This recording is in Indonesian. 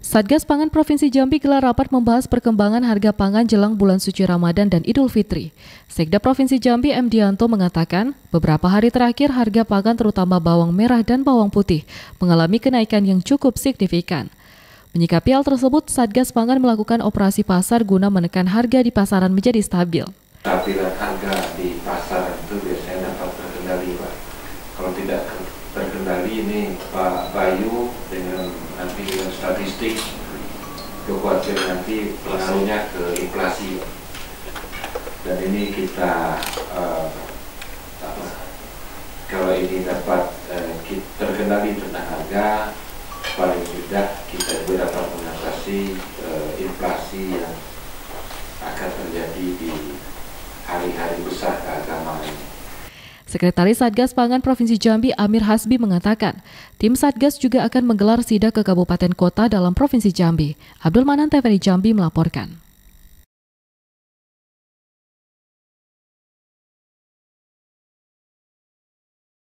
Satgas Pangan Provinsi Jambi gelar rapat membahas perkembangan harga pangan jelang bulan suci Ramadan dan Idul Fitri. Sekda Provinsi Jambi M. Dianto mengatakan, beberapa hari terakhir harga pangan terutama bawang merah dan bawang putih mengalami kenaikan yang cukup signifikan. Menyikapi hal tersebut, Satgas Pangan melakukan operasi pasar guna menekan harga di pasaran menjadi stabil. Stabilan harga di pasar itu biasanya dapat terkendali, Pak. Kalau tidak terkendali ini Pak Bayu dengan statistik khawatir nanti pengaruhnya ke inflasi, dan ini kita kalau ini dapat terkendali tentang harga, paling tidak kita juga dapat mengatasi inflasi yang akan terjadi di hari-hari besar keagamaan ini. Sekretaris Satgas Pangan Provinsi Jambi Amir Hasbi mengatakan, tim Satgas juga akan menggelar sidak ke kabupaten kota dalam Provinsi Jambi. Abdul Manan, TVRI Jambi melaporkan.